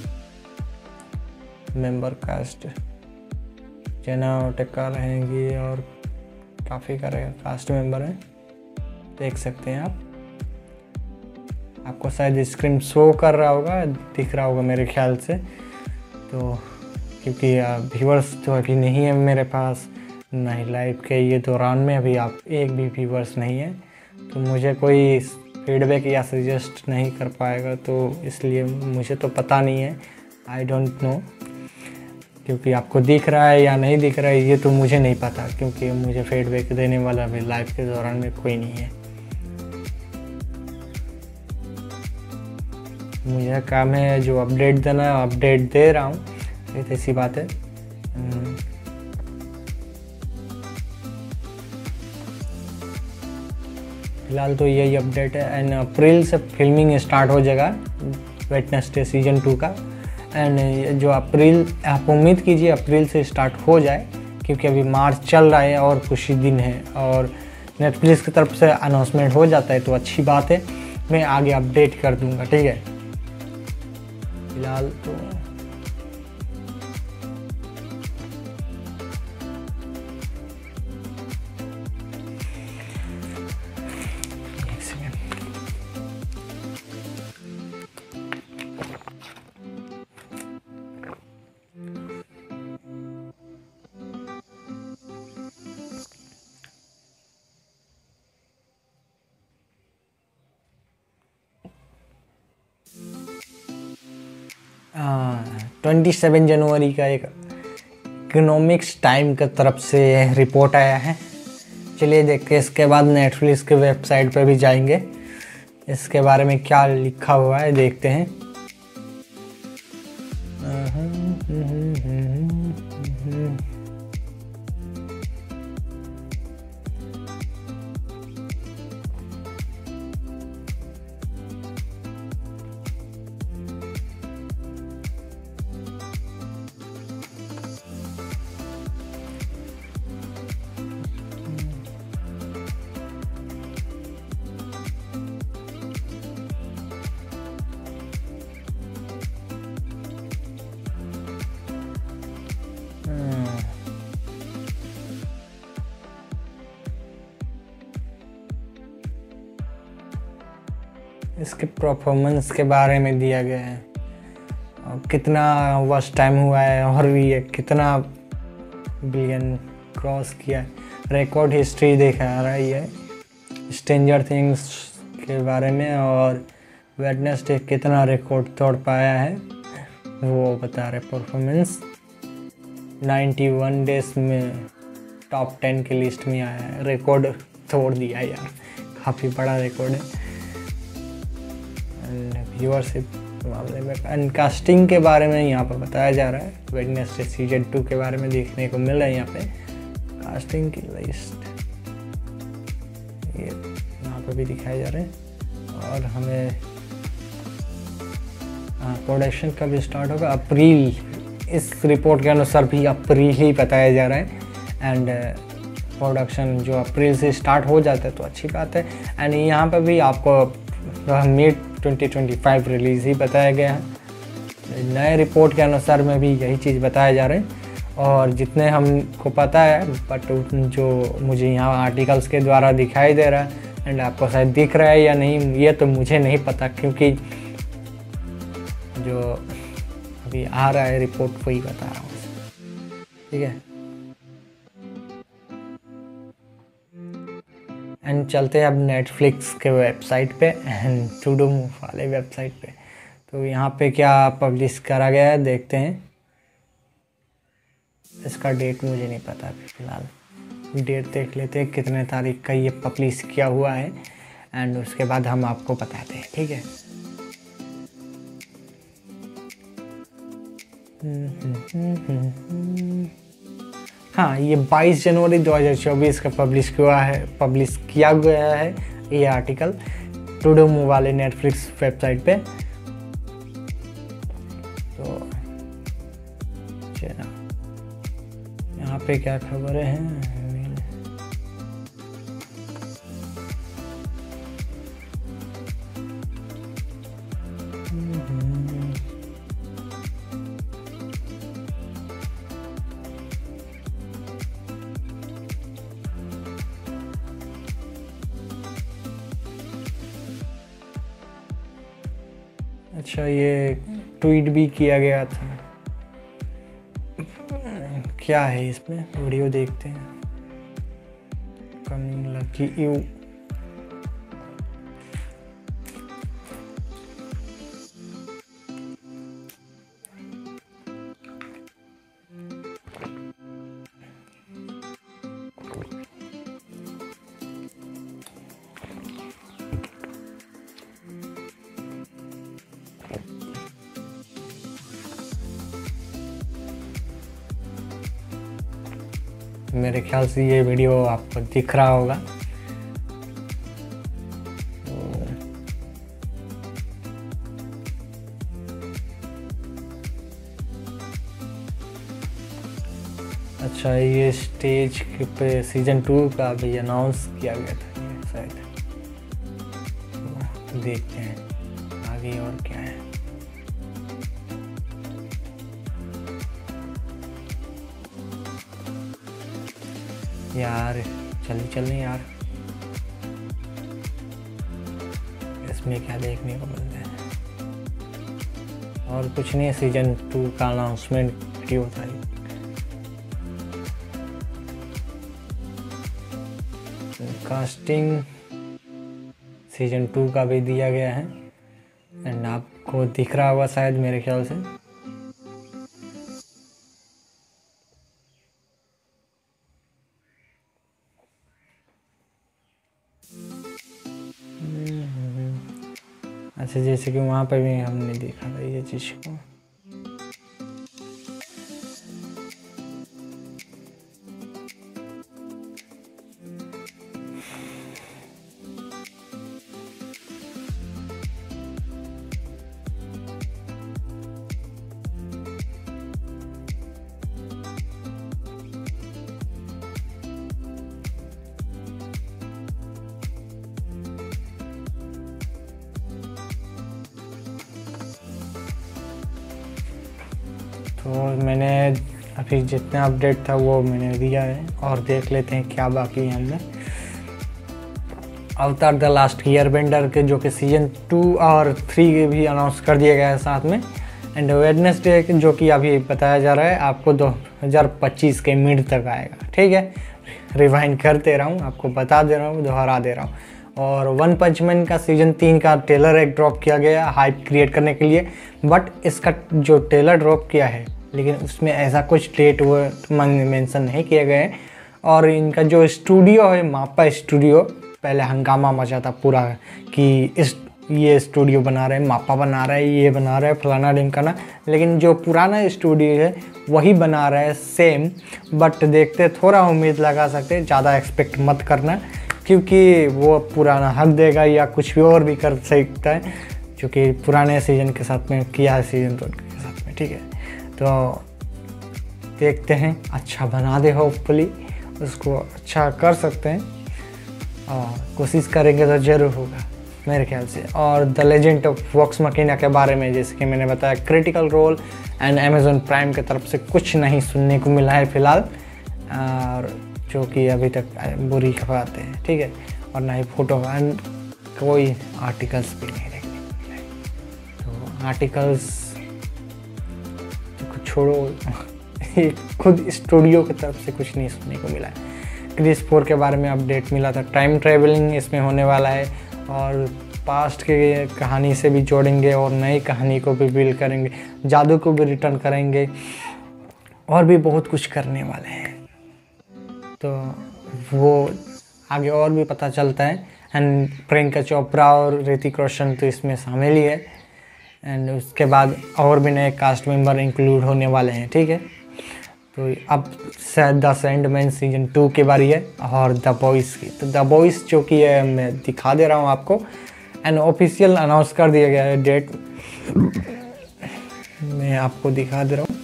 मेंबर कास्ट जेना ओटेका रहेंगी और काफ़ी सारे कास्ट मेंबर हैं, देख सकते हैं आप। आपको शायद स्क्रीन शो कर रहा होगा, दिख रहा होगा मेरे ख्याल से, तो क्योंकि व्यूअर्स तो अभी नहीं है मेरे पास, नहीं लाइव के ये दौरान में अभी आप एक भी व्यूअर्स नहीं है, तो मुझे कोई फीडबैक या सजेस्ट नहीं कर पाएगा, तो इसलिए मुझे तो पता नहीं है, आई डोंट नो, क्योंकि आपको दिख रहा है या नहीं दिख रहा है ये तो मुझे नहीं पता, क्योंकि मुझे फीडबैक देने वाला अभी लाइव के दौरान में कोई नहीं है। मुझे काम है जो अपडेट देना है, अपडेट दे रहा हूँ, ये तो ऐसी बात है। फिलहाल तो यही अपडेट है। एंड अप्रैल से फिल्मिंग स्टार्ट हो जाएगा वेडनेसडे सीजन टू का। एंड जो अप्रैल, आप उम्मीद कीजिए अप्रैल से स्टार्ट हो जाए, क्योंकि अभी मार्च चल रहा है और कुछ ही दिन है, और नेटफ्लिक्स की तरफ से अनाउंसमेंट हो जाता है तो अच्छी बात है, मैं आगे अपडेट कर दूंगा, ठीक है। फिलहाल तो ट्वेंटी सेवन जनवरी का एक इकोनॉमिक्स टाइम की तरफ से रिपोर्ट आया है। चलिए देखते हैं, इसके बाद नेटफ्लिक्स के वेबसाइट पर भी जाएंगे, इसके बारे में क्या लिखा हुआ है देखते हैं। इसके परफॉर्मेंस के बारे में दिया गया है, और कितना वॉच टाइम हुआ है, और भी ये कितना बिलियन क्रॉस किया है, रिकॉर्ड हिस्ट्री देखा रहा है ये स्ट्रेंजर थिंग्स के बारे में, और वेडनेसडे कितना रिकॉर्ड तोड़ पाया है वो बता रहे। परफॉर्मेंस इक्यानवे डेज में टॉप टेन की लिस्ट में आया है, रिकॉर्ड तोड़ दिया यार, काफ़ी बड़ा रिकॉर्ड है। व्यूअरशिप मामले में एंड कास्टिंग के बारे में यहाँ पर बताया जा रहा है, वेडनेसडे सीजन टू के बारे में देखने को मिल रहा है यहाँ पे कास्टिंग की लिस्ट, ये यहाँ पे पे भी दिखाए जा रहे हैं। और हमें हाँ प्रोडक्शन कब स्टार्ट होगा, अप्रैल, इस रिपोर्ट के अनुसार भी अप्रैल ही बताया जा रहा है। एंड प्रोडक्शन जो अप्रैल से स्टार्ट हो जाता है तो अच्छी बात है। एंड यहाँ पे भी आपको mid twenty twenty five release ही बताया गया है। नए रिपोर्ट के अनुसार में भी यही चीज़ बताया जा रहा है। और जितने हमको पता है, बट जो मुझे यहाँ आर्टिकल्स के द्वारा दिखाई दे रहा है, एंड आपको शायद दिख रहा है या नहीं ये तो मुझे नहीं पता, क्योंकि जो अभी आ रहा है रिपोर्ट वही बता रहा हूँ, ठीक है। एंड चलते हैं अब नेटफ्लिक्स के वेबसाइट पे एंड टूडो मूव वाले वेबसाइट पे। तो यहाँ पे क्या पब्लिश करा गया है देखते हैं। इसका डेट मुझे नहीं पता अभी फ़िलहाल। डेट देख लेते हैं कितने तारीख का ये पब्लिश किया हुआ है, एंड उसके बाद हम आपको बताते हैं, ठीक है। हाँ, ये बाईस जनवरी दो हज़ार चौबीस का पब्लिश हुआ है पब्लिश किया गया है ये आर्टिकल टूडो मूव वाले नेटफ्लिक्स वेबसाइट पे। तो चलो यहाँ पे क्या खबरें हैं। अच्छा, ये ट्वीट भी किया गया था। क्या है इसमें, वीडियो देखते हैं। Coming lucky you. मेरे ख्याल से ये वीडियो आपको दिख रहा होगा। तो अच्छा, ये स्टेज पे सीजन टू का भी अनाउंस किया गया था ये शायद। तो देखते हैं आगे और क्या है। यार जल्दी चलें यार, इसमें क्या देखने को मिलता है। और कुछ नहीं, सीजन टू का अनाउंसमेंट वीडियो था ये। कास्टिंग सीजन टू का भी दिया गया है, एंड आपको दिख रहा होगा शायद मेरे ख्याल से। अच्छा, जैसे कि वहाँ पे भी हमने देखा था ये चीज़ को। तो मैंने अभी जितना अपडेट था वो मैंने दिया है, और देख लेते हैं क्या बाकी है हमने। अवतार द लास्ट एयरबेंडर के जो कि सीजन टू और थ्री भी अनाउंस कर दिया गया है साथ में। एंड वेडनेसडे जो कि अभी बताया जा रहा है आपको दो हज़ार पच्चीस के मिड तक आएगा, ठीक है। रिवाइंड करते रहा हूँ, आपको बता दे रहा हूँ, दोहरा दे रहा हूँ। और वन पंच मैन का सीजन तीन का ट्रेलर एक ड्रॉप किया गया हाइप क्रिएट करने के लिए, बट इसका जो ट्रेलर ड्रॉप किया है लेकिन उसमें ऐसा कुछ डेट वो मेंशन नहीं किया गया है। और इनका जो स्टूडियो है मापा स्टूडियो, पहले हंगामा मचा था पूरा कि इस ये स्टूडियो बना रहे हैं, मापा बना रहा है, ये बना रहा है, फलाना ढिमकाना, लेकिन जो पुराना स्टूडियो है वही बना रहा है सेम। बट देखते थोड़ा उम्मीद लगा सकते, ज़्यादा एक्सपेक्ट मत करना, क्योंकि वो पुराना हक देगा या कुछ भी और भी कर सकता है जो कि पुराने सीज़न के साथ में किया है सीज़न टू के साथ में, ठीक है। तो देखते हैं, अच्छा बना दे होपफुली, उसको अच्छा कर सकते हैं और कोशिश करेंगे तो ज़रूर होगा मेरे ख्याल से। और the legend of Vox Machina के बारे में जैसे कि मैंने बताया, critical role and Amazon prime की तरफ से कुछ नहीं सुनने को मिला है फ़िलहाल, और जो कि अभी तक बुरी खबरें हैं, ठीक है। और ना ही फोटो एंड कोई आर्टिकल्स भी नहीं देखने को मिला है। तो आर्टिकल्स तो छोड़ो, खुद स्टूडियो की तरफ से कुछ नहीं सुनने को मिला है। क्रिस फोर के बारे में अपडेट मिला था, टाइम ट्रैवलिंग इसमें होने वाला है और पास्ट के कहानी से भी जोड़ेंगे और नई कहानी को भी बिल्ड करेंगे, जादू को भी रिटर्न करेंगे और भी बहुत कुछ करने वाले हैं। तो वो आगे और भी पता चलता है। एंड प्रियंका चोपड़ा और ऋतिक रोशन तो इसमें शामिल ही है। एंड उसके बाद और भी नए कास्ट मेंबर इंक्लूड होने वाले हैं, ठीक है। तो अब द सैंडमैन सीजन टू की बारी है और द बॉयज़ की। तो द बॉयज़ जो कि है मैं दिखा दे रहा हूँ आपको, एंड ऑफिशियल अनाउंस कर दिया गया है डेट, मैं आपको दिखा दे रहा हूँ।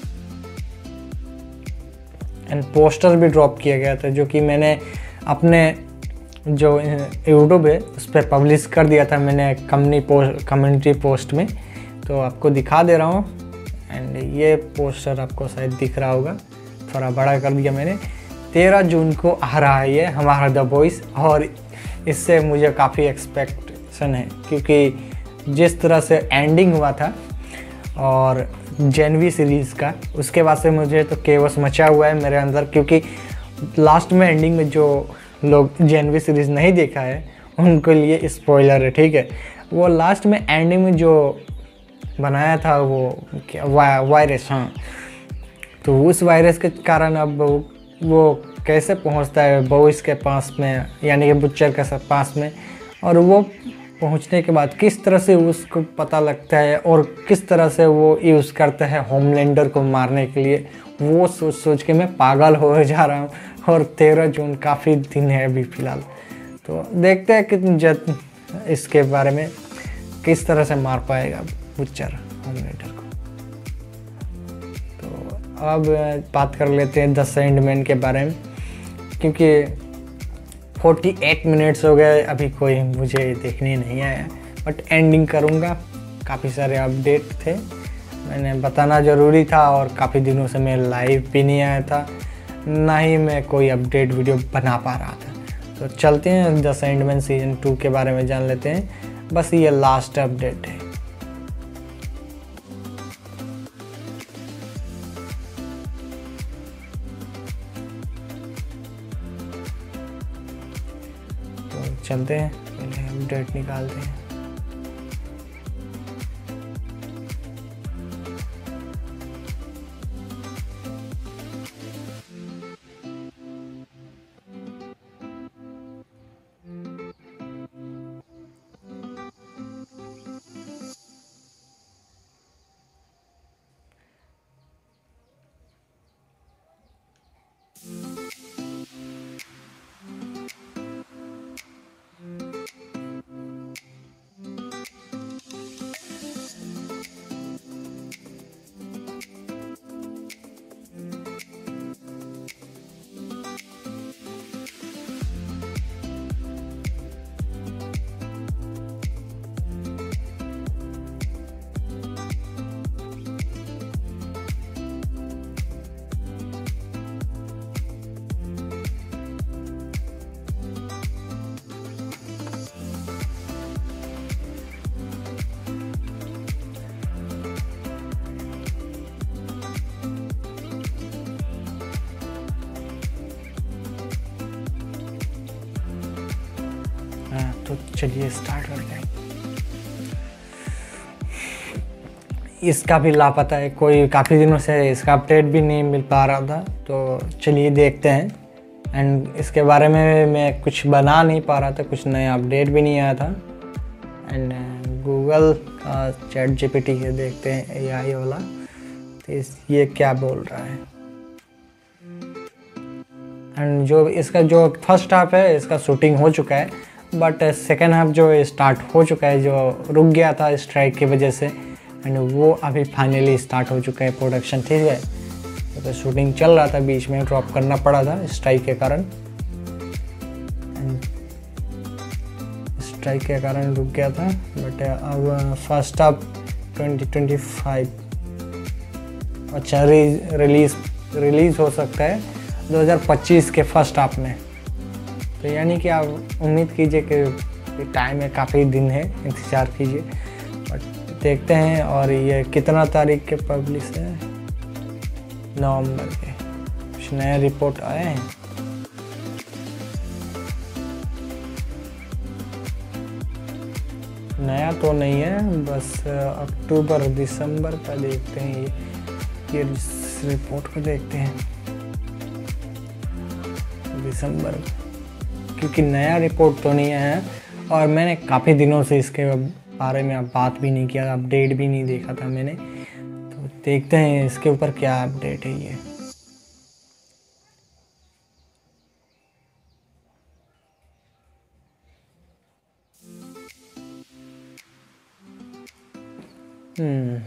एंड पोस्टर भी ड्रॉप किया गया था जो कि मैंने अपने जो यूट्यूब है उस पर पब्लिश कर दिया था मैंने कम्युनिटी पोस्ट कम्युनिटी पोस्ट में, तो आपको दिखा दे रहा हूँ। एंड ये पोस्टर आपको शायद दिख रहा होगा, थोड़ा बड़ा कर दिया मैंने। तेरह जून को आ रहा है ये हमारा द बॉयज़, और इससे मुझे काफ़ी एक्सपेक्टेशन है क्योंकि जिस तरह से एंडिंग हुआ था और जेनवी सीरीज़ का, उसके बाद से मुझे तो केवस मचा हुआ है मेरे अंदर, क्योंकि लास्ट में एंडिंग में जो लोग जेनवी सीरीज़ नहीं देखा है उनके लिए स्पॉइलर है, ठीक है। वो लास्ट में एंडिंग में जो बनाया था वो क्या वा, वायरस, हाँ, तो उस वायरस के कारण अब वो कैसे पहुंचता है बॉयज़ के पास में, यानी कि बुच्चर के पास में, और वो पहुंचने के बाद किस तरह से उसको पता लगता है और किस तरह से वो यूज़ करता है होमलैंडर को मारने के लिए, वो सोच सोच के मैं पागल हो जा रहा हूँ। और तेरह जून काफ़ी दिन है अभी फ़िलहाल, तो देखते हैं कि जब इसके बारे में किस तरह से मार पाएगा बुच्चर होमलैंडर को। तो अब बात कर लेते हैं द सैंडमैन के बारे में, क्योंकि अड़तालीस मिनट्स हो गए, अभी कोई मुझे देखने नहीं आया, बट एंडिंग करूँगा। काफ़ी सारे अपडेट थे, मैंने बताना ज़रूरी था, और काफ़ी दिनों से मैं लाइव भी नहीं आया था, ना ही मैं कोई अपडेट वीडियो बना पा रहा था। तो चलते हैं द सैंडमैन सीजन टू के बारे में जान लेते हैं, बस ये लास्ट अपडेट है। तो चलते हैं, पहले अपडेट निकालते हैं। तो चलिए स्टार्ट करते हैं। इसका भी लापता है, कोई काफ़ी दिनों से इसका अपडेट भी नहीं मिल पा रहा था, तो चलिए देखते हैं। एंड इसके बारे में मैं कुछ बना नहीं पा रहा था, कुछ नया अपडेट भी नहीं आया था। एंड गूगल का चैट जीपीटी के देखते हैं एआई वाला, तो इस ये क्या बोल रहा है। एंड जो इसका जो फर्स्ट हाफ है इसका शूटिंग हो चुका है, बट सेकेंड हाफ जो स्टार्ट हो चुका है, जो रुक गया था स्ट्राइक की वजह से, एंड वो अभी फाइनली स्टार्ट हो चुका है प्रोडक्शन, ठीक है। तो शूटिंग चल रहा था, बीच में ड्रॉप करना पड़ा था स्ट्राइक के कारण, स्ट्राइक के कारण रुक गया था। बट अब first half twenty twenty five अच्छा रिलीज रिलीज़ हो सकता है दो हज़ार पच्चीस के फर्स्ट हाफ में। तो यानी कि आप उम्मीद कीजिए कि टाइम है, काफ़ी दिन है, इंतज़ार कीजिए। बट देखते हैं। और ये कितना तारीख के पब्लिश है? नवंबर के। कुछ नया रिपोर्ट आए हैं? नया तो नहीं है, बस अक्टूबर दिसंबर का देखते हैं। ये ये इस रिपोर्ट को देखते हैं दिसंबर, क्योंकि नया रिपोर्ट तो नहीं है और मैंने काफ़ी दिनों से इसके बारे में बात भी नहीं किया, अपडेट भी नहीं देखा था मैंने। तो देखते हैं इसके ऊपर क्या अपडेट है ये। हम्म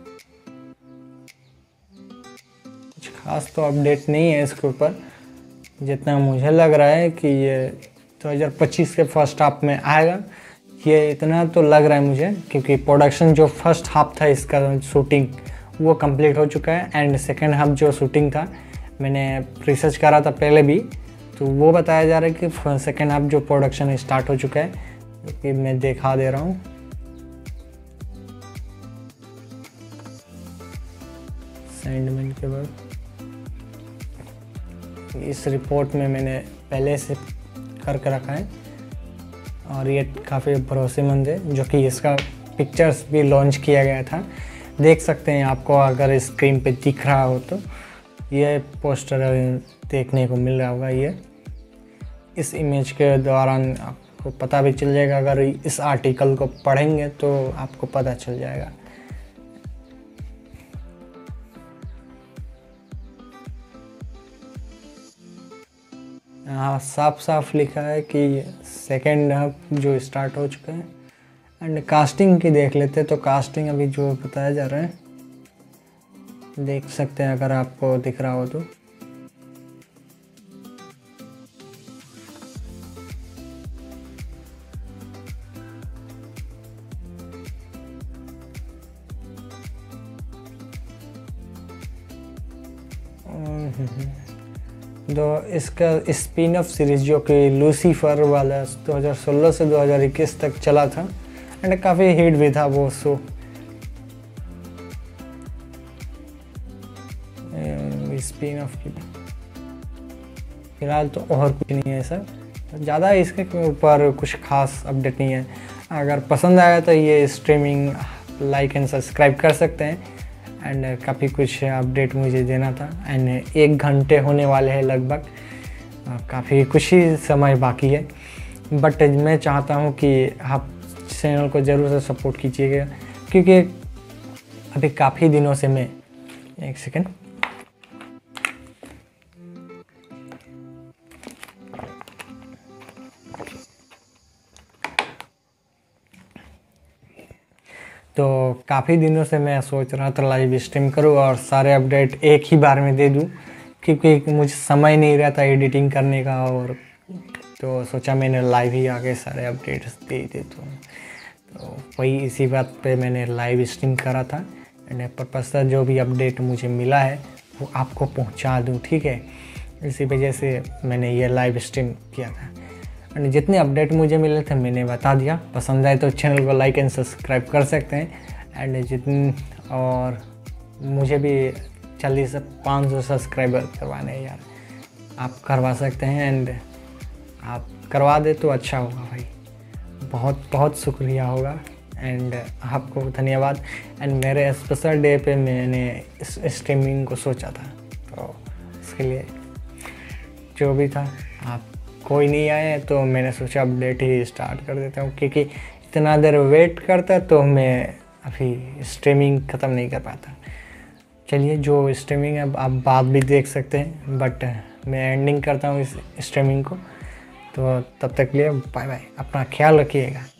कुछ खास तो अपडेट नहीं है इसके ऊपर, जितना मुझे लग रहा है कि ये दो हज़ार पच्चीस के फर्स्ट हाफ में आएगा, ये इतना तो लग रहा है मुझे, क्योंकि प्रोडक्शन जो फर्स्ट हाफ था इसका शूटिंग वो कंप्लीट हो चुका है। एंड सेकेंड हाफ जो शूटिंग था, मैंने रिसर्च करा था पहले भी, तो वो बताया जा रहा है कि सेकेंड हाफ जो प्रोडक्शन स्टार्ट हो चुका है, कि मैं दिखा दे रहा हूँ। सेंडमेंट के बाद इस रिपोर्ट में मैंने पहले से करके रखा है और ये काफ़ी भरोसेमंद है, जो कि इसका पिक्चर्स भी लॉन्च किया गया था। देख सकते हैं, आपको अगर स्क्रीन पे दिख रहा हो तो ये पोस्टर देखने को मिल रहा होगा। ये इस इमेज के दौरान आपको पता भी चल जाएगा, अगर इस आर्टिकल को पढ़ेंगे तो आपको पता चल जाएगा। हाँ, साफ साफ लिखा है कि सेकेंड हाफ जो स्टार्ट हो चुका है। एंड कास्टिंग की देख लेते, तो कास्टिंग अभी जो बताया जा रहा है देख सकते हैं, अगर आपको दिख रहा हो तो। दो इसका स्पिन ऑफ सीरीज जो कि लूसीफर वाला दो हज़ार सोलह से दो हज़ार इक्कीस तक चला था, एंड काफ़ी हिट भी था वो शो। स्पिन ऑफ की फिलहाल तो और कुछ नहीं है सर, ज़्यादा इसके ऊपर कुछ खास अपडेट नहीं है। अगर पसंद आया तो ये स्ट्रीमिंग लाइक एंड सब्सक्राइब कर सकते हैं। एंड काफ़ी कुछ अपडेट मुझे देना था, एंड एक घंटे होने वाले हैं लगभग, काफ़ी कुछ ही समय बाकी है। बट मैं चाहता हूँ कि आप चैनल को ज़रूर से सपोर्ट कीजिएगा, क्योंकि अभी काफ़ी दिनों से मैं एक सेकेंड तो काफ़ी दिनों से मैं सोच रहा था लाइव स्ट्रीम करूँ और सारे अपडेट एक ही बार में दे दूँ, क्योंकि मुझे समय नहीं रहता एडिटिंग करने का, और तो सोचा मैंने लाइव ही आके सारे अपडेट्स दे देता हूँ। तो वही इसी बात पे मैंने लाइव स्ट्रीम करा था, एंड पर्पस था जो भी अपडेट मुझे मिला है वो आपको पहुँचा दूँ, ठीक है। इसी वजह से मैंने ये लाइव स्ट्रीम किया था, एंड जितने अपडेट मुझे मिले थे मैंने बता दिया। पसंद आए तो चैनल को लाइक एंड सब्सक्राइब कर सकते हैं। एंड जितने और मुझे भी चालीस से पाँच सौ सब्सक्राइबर करवाने हैं यार, आप करवा सकते हैं। एंड आप करवा दे तो अच्छा होगा भाई, बहुत बहुत शुक्रिया होगा। एंड आपको धन्यवाद। एंड मेरे स्पेशल डे पे मैंने इस स्ट्रीमिंग को सोचा था, तो इसके लिए जो भी था, आप कोई नहीं आए तो मैंने सोचा अपडेट ही स्टार्ट कर देता हूँ, क्योंकि इतना देर वेट करता तो मैं अभी स्ट्रीमिंग ख़त्म नहीं कर पाता। चलिए, जो स्ट्रीमिंग है आप बाद भी देख सकते हैं, बट मैं एंडिंग करता हूँ इस स्ट्रीमिंग को। तो तब तक के लिए बाय बाय, अपना ख्याल रखिएगा।